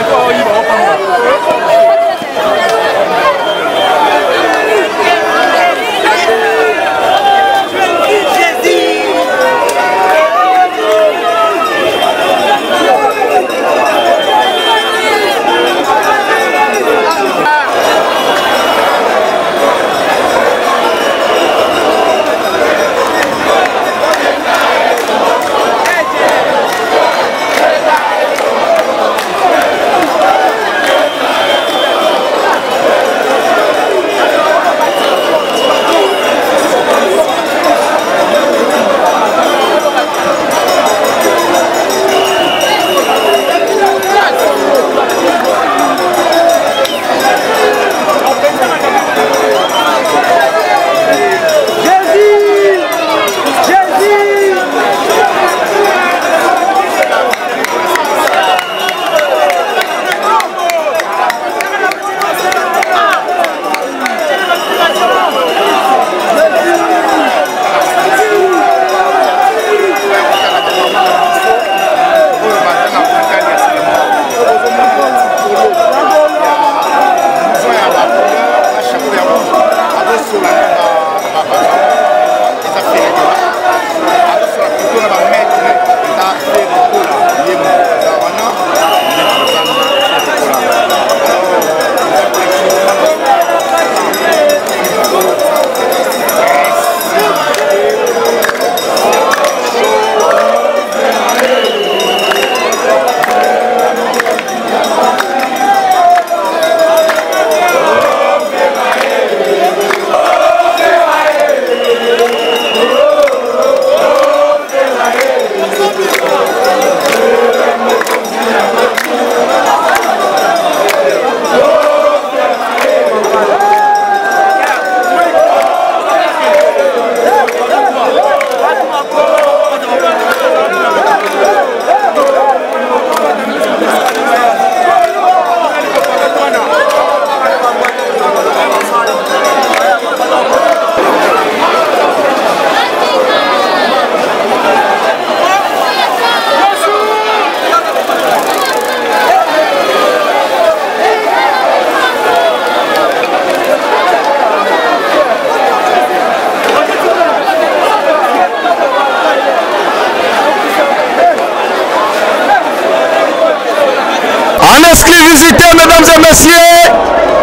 exclusivité, mesdames et messieurs.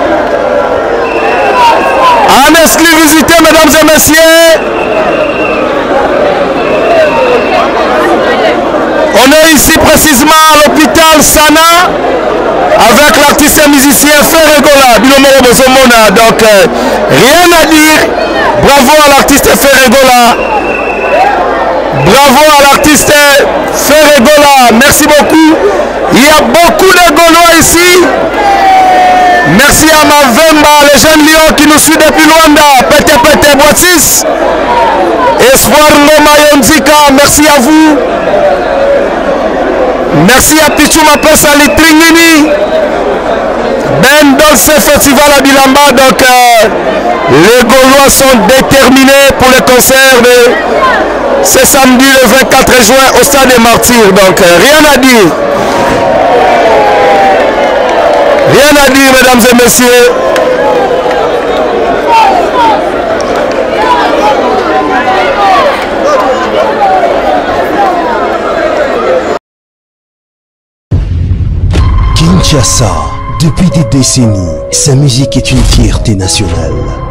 En exclusivité, mesdames et messieurs. On est ici précisément à l'hôpital Sana avec l'artiste et musicien Ferregola. Donc rien à dire. Bravo à l'artiste Ferregola. Bravo à l'artiste Ferregola. Merci beaucoup. Il y a beaucoup de Gaulois ici. Merci à Mavemba, les jeunes lions qui nous suivent depuis Luanda. Pete Pete Boitis. Espoir Ngoma Yonzika, merci à vous. Merci à Pichuma Pesa Litringini. Ben Dolce Festival à Bilamba. Donc les Gaulois sont déterminés pour le concert de ce samedi le 24 juin au Stade des Martyrs. Donc rien à dire. Rien à dire, mesdames et messieurs. Kinshasa, depuis des décennies, sa musique est une fierté nationale.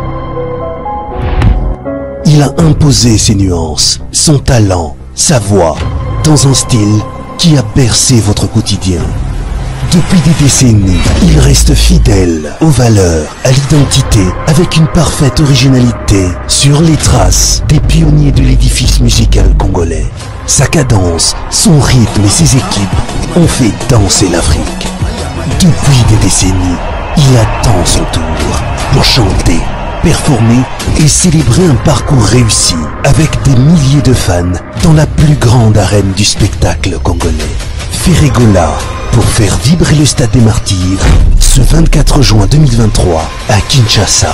Il a imposé ses nuances, son talent, sa voix, dans un style qui a bercé votre quotidien. Depuis des décennies, il reste fidèle aux valeurs, à l'identité, avec une parfaite originalité sur les traces des pionniers de l'édifice musical congolais. Sa cadence, son rythme et ses équipes ont fait danser l'Afrique. Depuis des décennies, il attend son tour pour chanter, performer et célébrer un parcours réussi avec des milliers de fans dans la plus grande arène du spectacle congolais. Ferregola, pour faire vibrer le Stade des Martyrs, ce 24 juin 2023 à Kinshasa.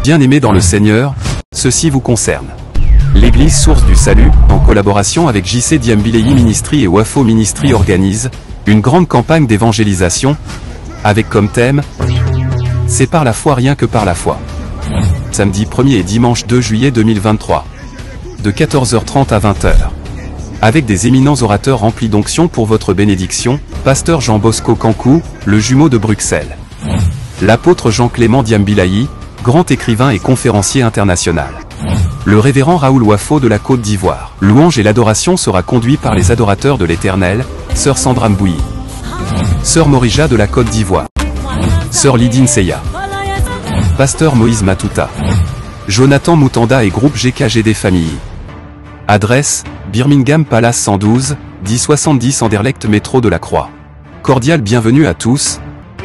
Bien-aimés dans le Seigneur, ceci vous concerne. L'Église Source du Salut, en collaboration avec JC Diambilei Ministry et Wafo Ministry organise une grande campagne d'évangélisation, avec comme thème « C'est par la foi rien que par la foi ». Samedi 1er et dimanche 2 juillet 2023. De 14h30 à 20h. Avec des éminents orateurs remplis d'onction pour votre bénédiction, Pasteur Jean Bosco Kankou, le jumeau de Bruxelles. L'apôtre Jean-Clément Diambilei, grand écrivain et conférencier international. Le révérend Raoul Wafo de la Côte d'Ivoire. Louange et l'adoration sera conduit par les adorateurs de l'Éternel, Sœur Sandra Mbouyi, Sœur Morija de la Côte d'Ivoire, Sœur Lydine Seya, Pasteur Moïse Matuta, Jonathan Moutanda et groupe GKGD Famille. Adresse, Birmingham Palace 112, 1070 Anderlecht métro de la Croix. Cordial bienvenue à tous.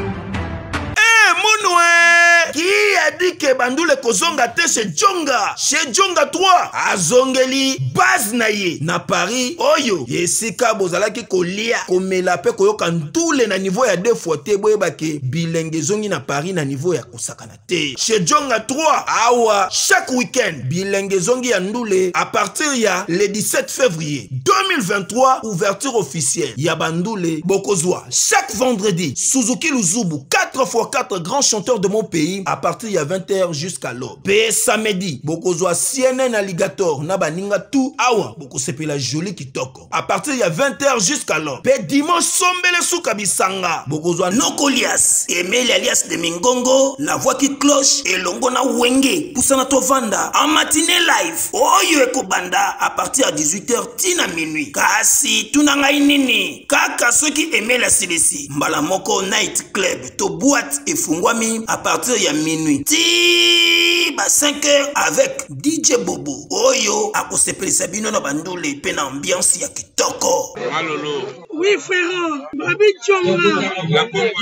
Que bandule kozonga te chez Djonga 3 azongeli base na ye na Paris oyo yesika bozalaki kolia komela pe koyoka ndule na niveau ya 2 fois te boyebake bilenge zongi na Paris na niveau ya kosakana te chez Djonga 3 awa chaque week-end bilenge zongi ya ndule à partir ya le 17 février 2023 ouverture officielle ya bandule bokozwa chaque vendredi Suzuki Luzubu 4x4 grands chanteurs de mon pays à partir ya 20h jusqu'à l'aube. Pe samedi, bokozwa CNN Alligator na baninga tout awa bokosepela joli kitoko. À partir ya 20h jusqu'à l'aube. Pe dimanche sombele souka bisanga. Bokozwa Nokolias, Emile alias de Mingongo, la voix qui cloche et longo na wenge. Poussana tovanda en matinée live. Oyo ekobanda à partir à 18h tina minuit. Kasi tunanga inini. Kaka ceux qui aimaient la CDC. Mbala moko night club to boîte et fungwami à partir ya minuit. Ba 5h avec DJ Bobo. Oyo akosepeli sabino na bandole pe na ambiance ya kitoko. Malolo. Oui frère, Babi Djonga.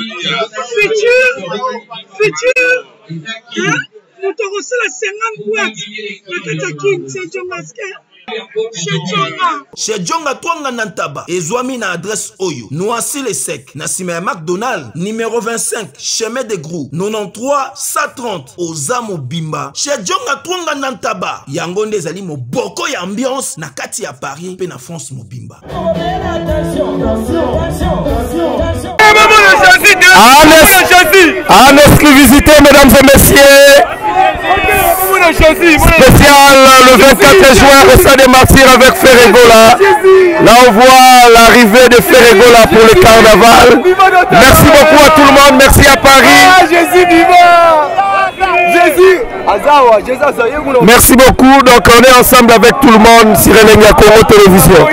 Futur. Hein? Nous te reçons la 50 boîtes. La Katakin, c'est Djonga. Chez Djonga Twanga Nantaba, Ezwami na adresse Oyo, Noisy le Sec, Nassime McDonald, numéro 25, chemin de Grou, 93 130, Ozamo Bimba. Chez Djonga Twanga Nantaba, Yangonde Zali mo boko ya ambiance, na kati ya Paris, pe na France mo Bimba. En exclusivité, mesdames et messieurs, spécial le 24 juin au Stade des Martyrs avec Ferregola. Là on voit l'arrivée de Ferregola pour le carnaval. Merci beaucoup à tout le monde, merci à Paris. Merci beaucoup, donc on est ensemble avec tout le monde sur Elenga Congo Télévision.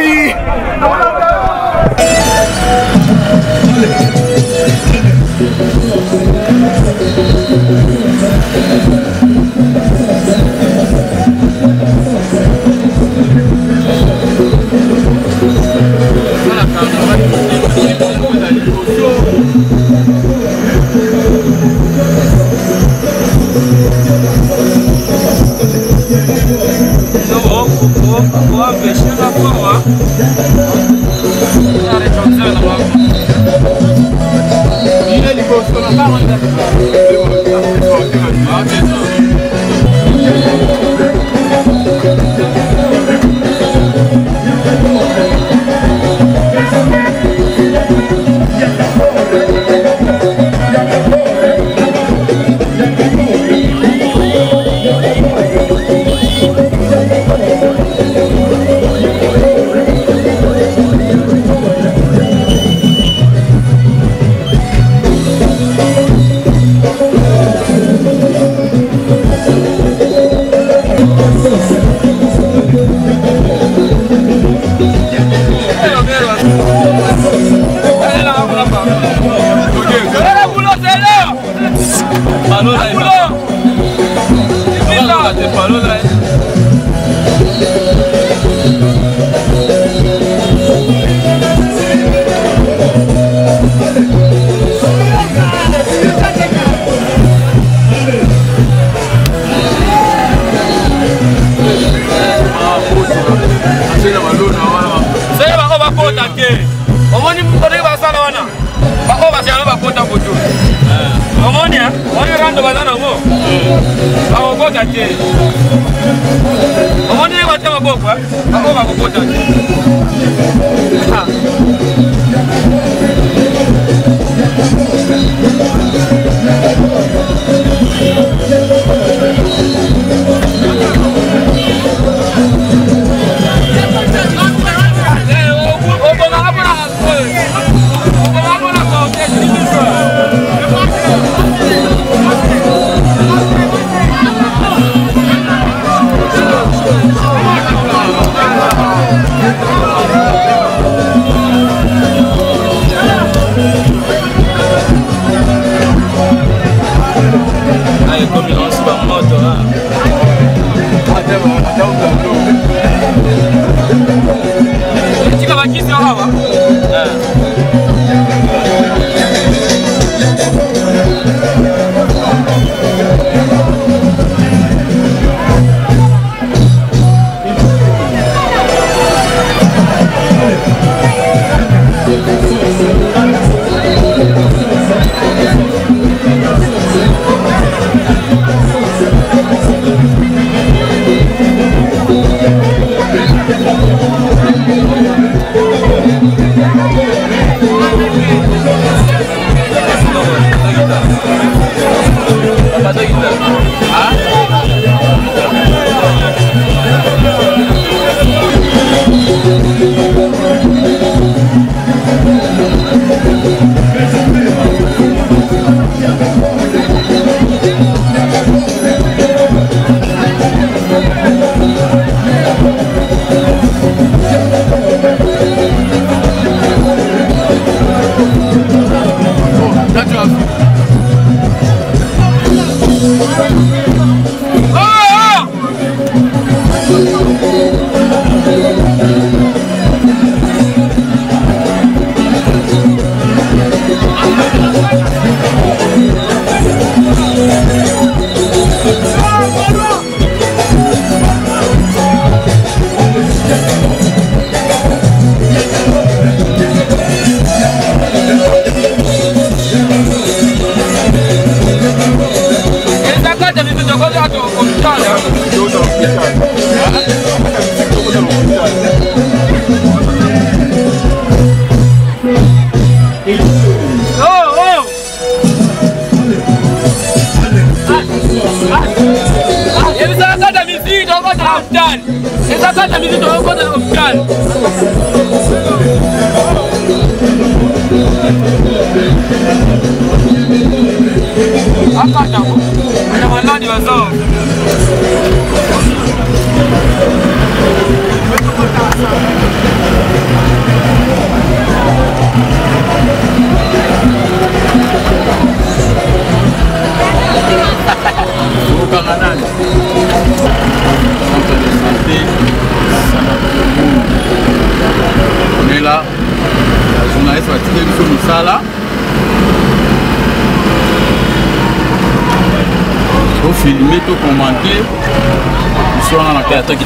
bakokota te omoni ye batya maboko oyo bakokota te filmer, tout commenter. Ils sont dans la carte qui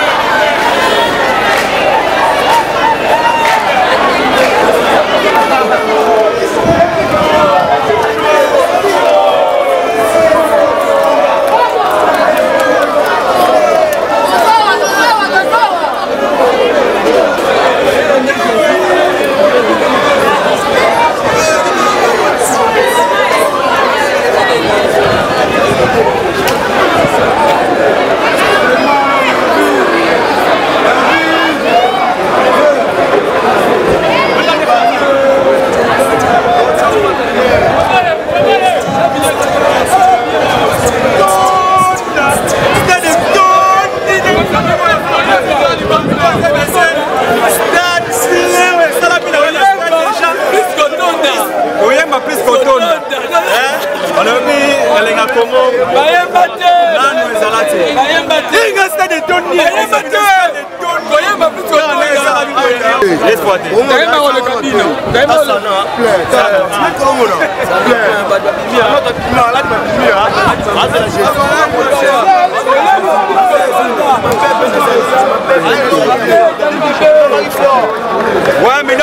ouais, mais non,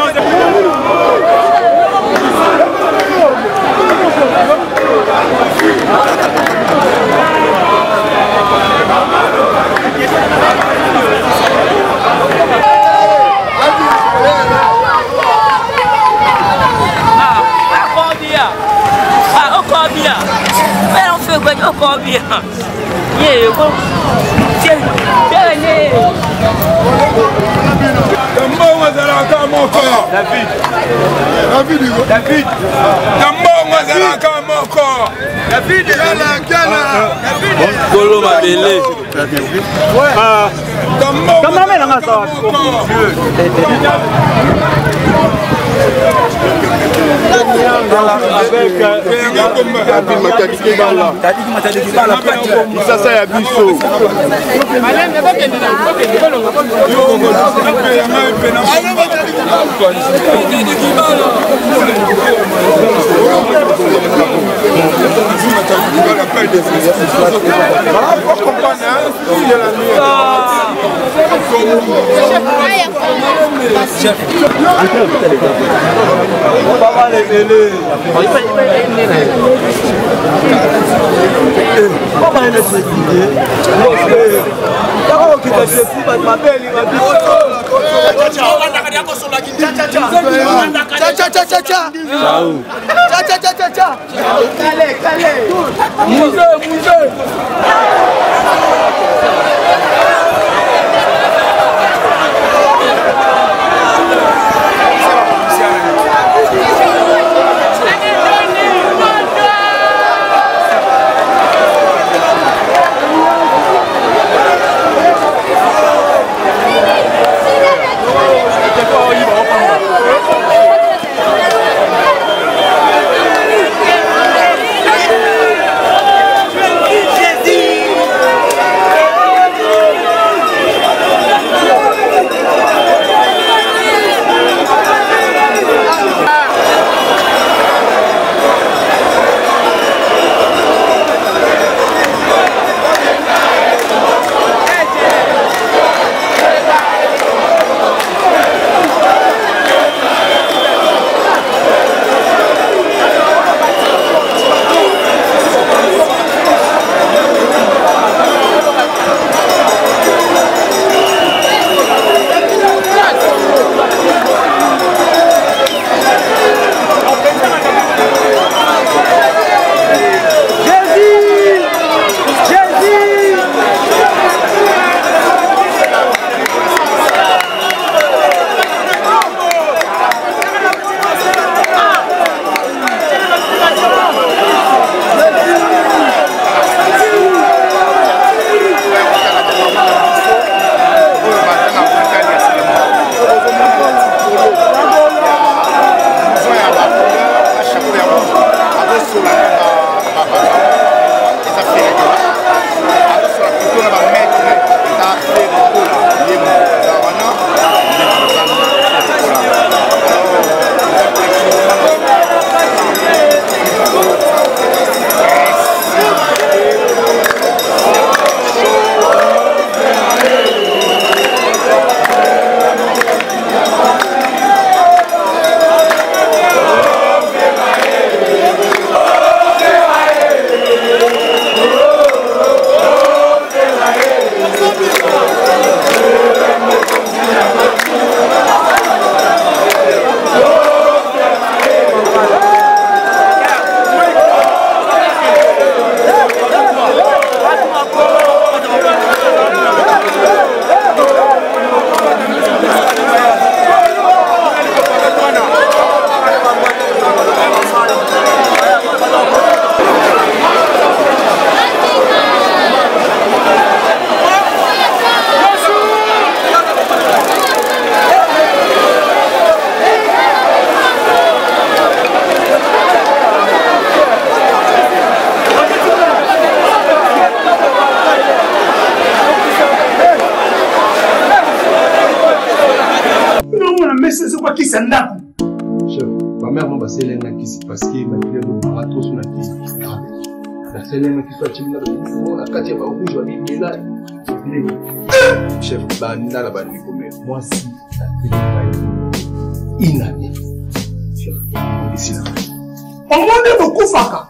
c'est... encore bien. Tiens, Tambongo azalaka moko. David. Tambongo azalaka moko. David. Kolo Mabele. Sasa ya biso. Chef, ma mère m'a passé l'un qui s'est passé, ma fille m'a trop sur la tête. La seule qui soit timide, la quatrième rouge, la vie là. Chef, banda la bande comme moi si ça fait une année. Chef, on décide. On m'a beaucoup faka.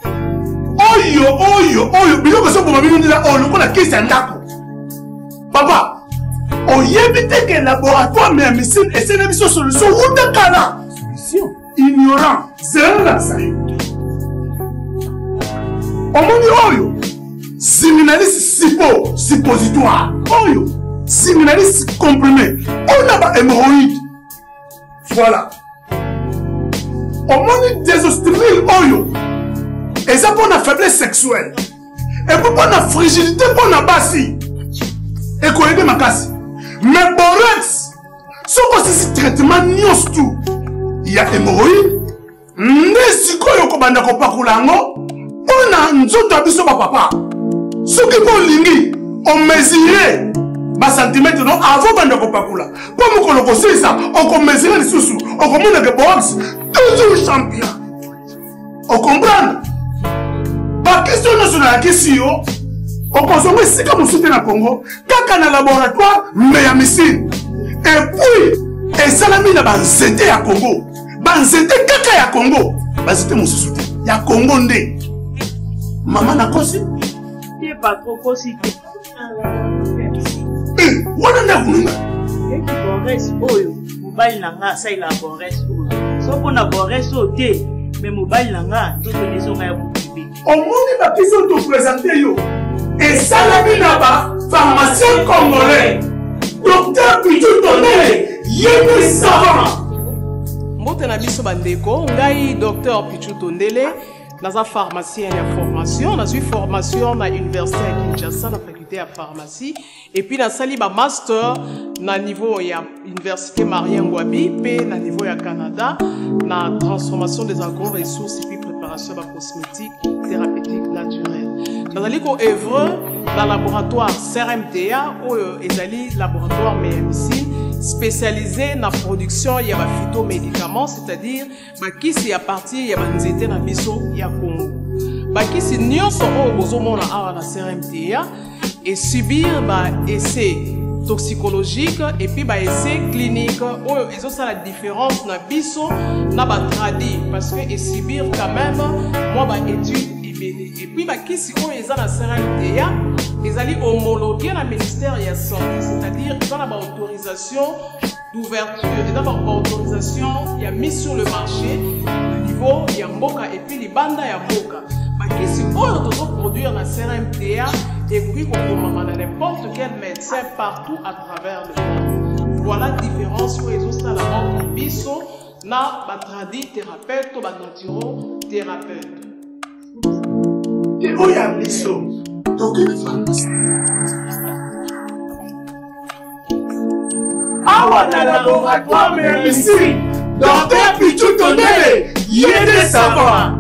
Oyo, bilo que ça pour ma vie là, oh, le coup la caisse est là. Papa. On y évite que le laboratoire mais médecine et c'est une solution ou de cana. Solution ignorant, c'est un lancé. omoni oyo siminalisi sipo suppositoire oyo siminalisi comprimé on a ba hémorroïde voilà omoni désostérile oyo eza pour la faiblesse sexuelle et pour la fragilité pour la basi et qu'on aide ma casse mais borex ce que traitement nyos tout il y a hémorroïde nesi koyo ko banda ko pakulango on nzoto abiso ba papa ce qui ko lingi on mesurer ba centimètre non avant banda ko pakula pour mo ko loko ça on ko mesurer les sous on ko mona que box toujours champion on comprend ba question nationale question on consomme si comme soutien na Congo kaka na laboratoire mais ya missile et puis et salami na ba nzete ya Congo banzete kaka ya Congo bazite mususu te ya Congo nde mama na kosi ye pas trop kosi wana na kununga eki bores oyo mobali nanga sa ila bores oyo so pona bores o te mais mobali nanga to lezo nga ya bubibi omoni ba kiso to présenter yo et salami na ba pharmacien congolais docteur Pichu Tondele yémi savant. Mbote na biso bandeko, ngai docteur Pichu Tondele, naza pharmacien ya formation, nazui formation na université ya Kinshasa na faculté ya pharmacie et puis na sali ba master na niveau ya université Marien Ngouabi pe na niveau ya Canada na transformation des agro-ressources et puis préparation de cosmétiques thérapeutiques naturelles. Nazali ko œuvre dans laboratoire CRMTA ou ezali laboratoire MMC spécialisé dans la production de phytomédicaments, c'est-à-dire qui à partir de nzete na biso ya Congo. Qui nyonso o bozomona awa na CRMTA et subir essai toxicologique et puis essai clinique où ils ont la différence na biso na ba tradi parce que et subir quand même moi étude et puis qui si on est dans la CRMTA ils allaient homologuer la ministère de la santé, c'est-à-dire ils ont la autorisation d'ouverture, ils ont la autorisation il y a mis sur le marché le niveau il y a mboka et puis les bandes il y a mboka qui si on doit produire la CRMTA et puis on dans n'importe quel médecin partout à travers le monde. Voilà la différence pour les autres à la mort biso na batradi thérapeute ou naturothérapeute. Et où y a biso donc awa na laboratoire mais ici docteur Pichu Tondele yémi savant.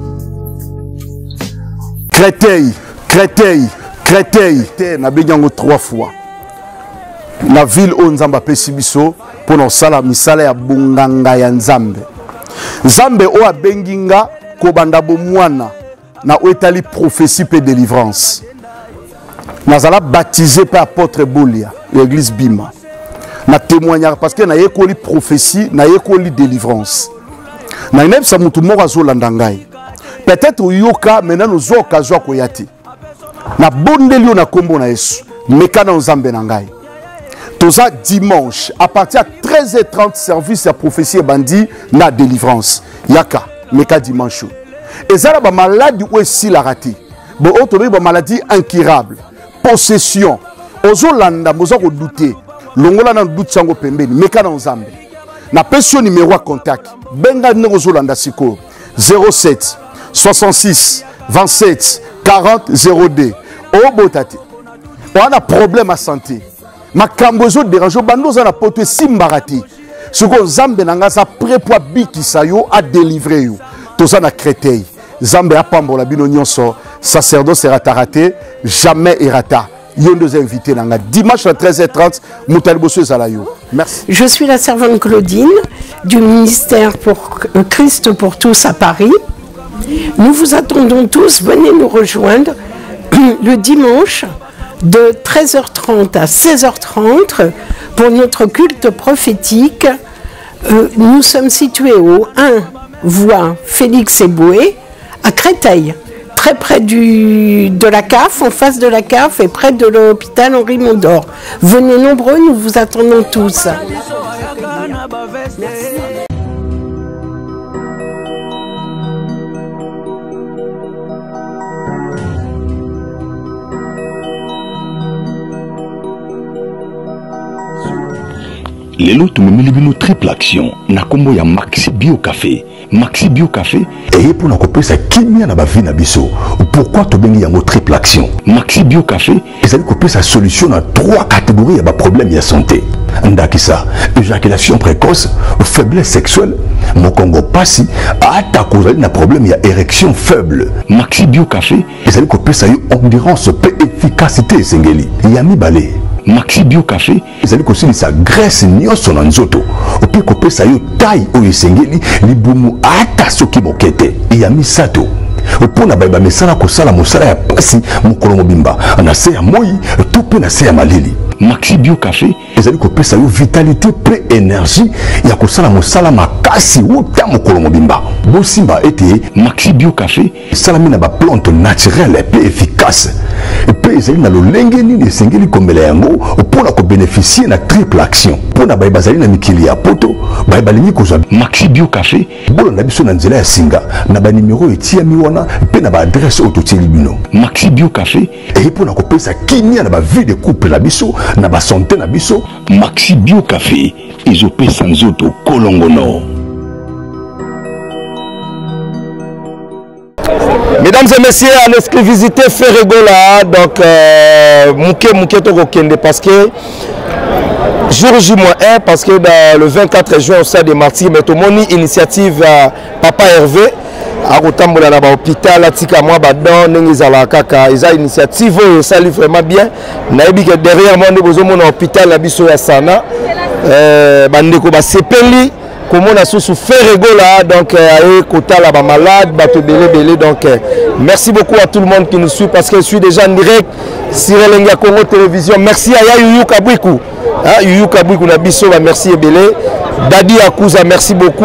Créteil, na benyango 3 fois. Na ville o nzamba pesi biso pour nos sala misala ya bunganga ya nzambe. Nzambe o abenginga ko banda bomwana na oetali prophétie pe délivrance. Nazala baptisé par apôtre Bolia, l'église Bima. Na témoignage parce que na yekoli prophétie, na yekoli délivrance. Na ineb sa mutu moko azolanda ngai. Peut-être yoka maintenant nous occasion koyati. Na bondelio na kombo na Yesu, mekana nzambe na ngai. Toza dimanche à partir de 13h30 service ya prophétie bandi na délivrance. Yaka meka dimanche. Ezala ba maladie ou si la raté. Bo otobe ba maladie incurable. Possession. Ozolanda mozo ko douter. Longola na doute sango pembeni mekana nzambe. Na pension numéro à contact. Benga ne ozolanda siko 07 66 27 40 02. Oh botate. On a problème à santé. Ma kambozo dérange bando za na poto simbarati. Ce que Zambe nanga sa prépoa biki sayo a délivrer yo. Toza na Créteil. Zambe a pambola bino nyonso. Sacerdoce sera raté, jamais errata. Yon deux invités nanga dimanche à 13h30 Moutaliboso Zalayo. Merci. Je suis la servante Claudine du ministère pour Christ pour tous à Paris. Nous vous attendons tous, venez nous rejoindre le dimanche de 13h30 à 16h30 pour notre culte prophétique. Nous sommes situés au 1 voie Félix Eboué à Créteil, très près de la CAF, en face de la CAF et près de l'hôpital Henri Mondor. Venez nombreux, nous vous attendons tous. Merci. lelo tumemeli bino triple action na kombo ya Maxi Bio Café. Maxi Bio Café et pour na kopesa kimia na ba vie na biso. Pourquoi to bengi yango triple action? Maxi Bio Café ezali kopesa solution na 3 catégories ya ba problème ya santé. Ndakisa, éjaculation précoce, faiblesse sexuelle, mokongo pasi, ata kozali na problème ya érection faible. Maxi Bio Café ezali kopesa yo endurance pe efficacité esengeli. Yami balé. Maxi Bio Café ezali kosilisa graisse nyonso na nzoto ope kopesa yo taille oyo esengeli libumu ata soki mokete ya misato opona bayeba mesala kosala mosala ya pasi mokolo mobimba na se ya moi to pe na se ya malili. Maxi Bio Café ezali kopesa yo vitalité pe énergie ya kosala mosala makasi wuta mokolo mobimba. Bosimba ete Maxi Bio Café salami na ba plante naturelle pe efficace pe ezali na lolenge nini esengeli kombela yango mpona kobénéficier na triple action mpona bayeba bazali na mikili ya poto bayeba lingi kozwa Maxi Bio Café bolanda biso na nzela ya singa na banimero etiami wana mpe na baadresse oyo totieli bino. Maxi Bio Café eye mpona kopesa kimia na bavie de couple na biso na basanté na biso. Maxi Bio Café ezopesa nzoto kolongono. Mesdames et messieurs, en exclusivité Ferregola, donc Mouké Toko Kende, parce que jour J-1, parce que dans le 24 juin au stade des Martyrs, mais tout le monde initiative Papa Hervé, à Rotambola na hôpital, à Tika moi badon, n'engizala kaka, ils ont initiative, ça lui vraiment bien. Naïbi que derrière moi, nous avons un hôpital, la biso ya sana, bandeko ba sepeli. Comme on a sous Ferregola, donc Kota là-bas malade, bateau belé, donc merci beaucoup à tout le monde qui nous suit parce que je suis déjà en direct sur Elenga Congo Télévision. Merci à Yuyu Kabwiku, Yuyu Kabwiku Nabiso, merci Ebele, Dadi Akouza, merci beaucoup.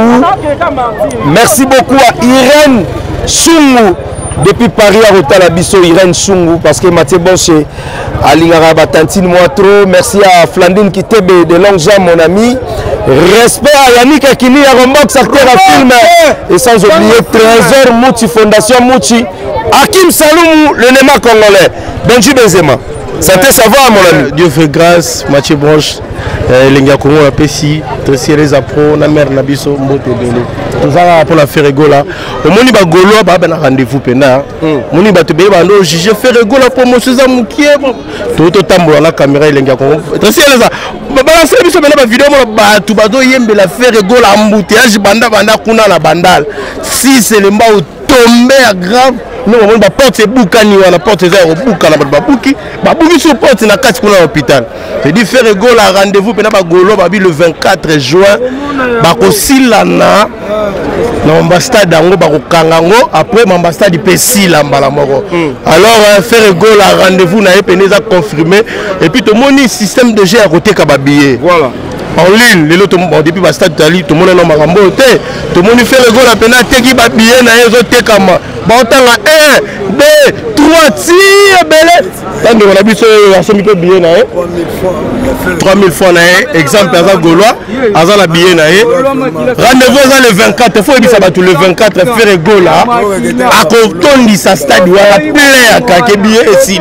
Merci beaucoup à Irène Sungu. Depuis Paris à Rota Bisso, Irène Sungu, parce que Mathieu Bonché, à Lingara Tantine Moitro, merci à Flandine Kitebe de longue jambe, mon ami. Respect à Yannick Akini, à Rombox, acteur à film. Et sans oublier Trésor Mouti, Fondation Mouti, Hakim Saloumou, le Néma congolais. Benji Benzema. Santé, ça va, mon ami? Dieu fait grâce, Mathieu Bonche, Lenga Congo, la Pessi, Tressi, les Apro, la mère Nabiso, Mbote Bele. Tout ça pour la Ferregola. Au Moni Bagolo, il y a un rendez-vous pena. Moni Batubé, il y a un juge Ferregola pour mon César Moukier. Tout le temps, la caméra, Lenga Congo. Tressi, les Apro. Balancer biso bena ba vidéo mo batu bazo yembe la Ferregola embouteillage banda kuna la bandal. Si c'est le mbao tombé à grave. Nous on va porter boukani on porte ça au boukana babuki sur porte na kati kuna hôpital. C'est dit Ferregola rendez-vous pena ba golo babi le 24 juin ba ko silana na ambassade dango ba ko kangango après ambassade di pesi la mbala moko. Alors Ferregola rendez-vous na epeneza confirmé et puis tout le monde système de jeu à côté ka ba billet. Voilà. En ligne, les autres, bon, depuis le stade d'Ali, tout le monde est en marambo, tout le monde fait le goal à peine, qui va bien, les autres, bon, t'as 1, 2, 3 tirs, belle. Tant on a vu ce somme de billets, 3000 fois, exemple, à Gaulois, à la billet, rendez-vous le 24, il faut que le 24, faire le goal là, à Compton, dit sa stade, ou à plein, à quelques billets et si.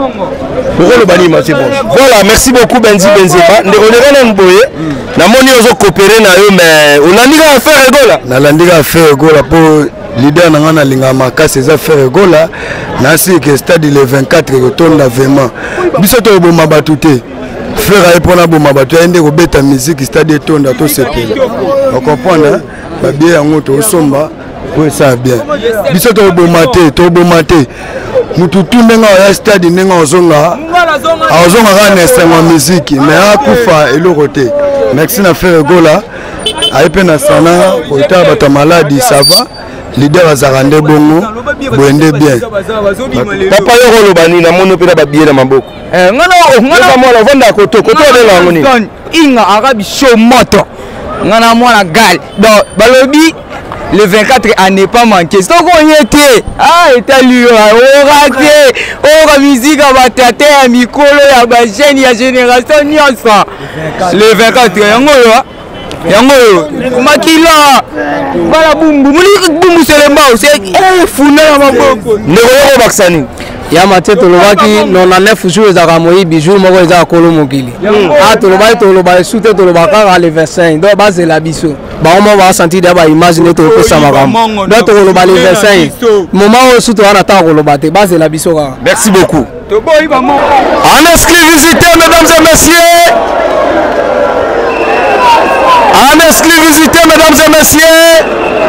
Voilà, merci beaucoup Benzi Benzema. On na moni ozo coopérer na yo mais olandika faire Ferregola. Na landika Ferregola pour leader na ngana linga makasi za Ferregola na si que stade le 24 retonda vraiment. Biso to bo mabatu te. Frère ay pona bo mabatu ende ko beta musique stade tonda to sepela. On comprend ba bien yango to somba oui ça bien. Biso to bo maté. Mututu nenga ya stade nenga ozonga kana sema musique mais akufa elorote. Merci na Ferregola aipe na sana kota bata maladi ça va leader azarande bongo boende bien papa yo lobani na mono pena ba biye na maboko ngana mwana vanda koto de ngoni inga arabi show moto ngana mwana gal donc balobi le 24 à ne pas manquer. C'est donc on y était. Ah, était lui, on raté. On musique à battre à micro, à la chaîne, à génération, ni ensemble. Le 24, yango makila bala bumbu muli bumbu selemba c'est funa maboko ndeko baksani ya mate tolobaki 99 jours ezaka moyibi jour moko ezaka kolo mokili tolobaki toloba esu te toloba kaka le 25 donc bazela biso bango moko basentir de baimage nde tokopesa makambo donc tokoloba le 25 moment oyo su towana ntaka koloba te bazela biso kaka. Merci beaucoup. En exclusivité, mesdames et messieurs. En exclusivité, mesdames et messieurs.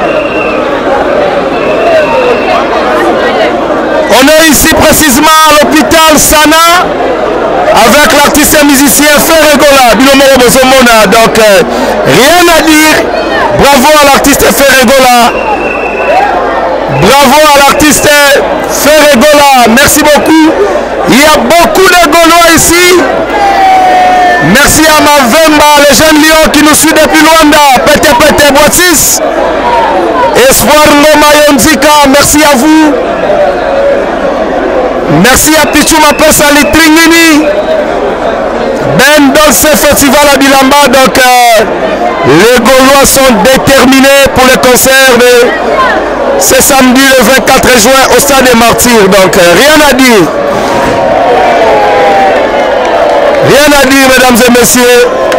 On est ici précisément à l'hôpital Sana avec l'artiste et musicien Ferregola. Donc rien à dire. Bravo à l'artiste Ferregola. Bravo à l'artiste Ferregola. Merci beaucoup. Il y a beaucoup de Gaulois ici. Merci à Mavemba, les jeunes lions qui nous suivent depuis Luanda. Pete Pete Boitis. Espoir Ngoma Yonzika, merci à vous. Merci à Pichou Mapesa Litringini. Ben Dolce Festival à Bilamba. Donc les Gaulois sont déterminés pour le concert de ce samedi le 24 juin au stade des Martyrs. Donc rien à dire. Rien à dire, mesdames et messieurs.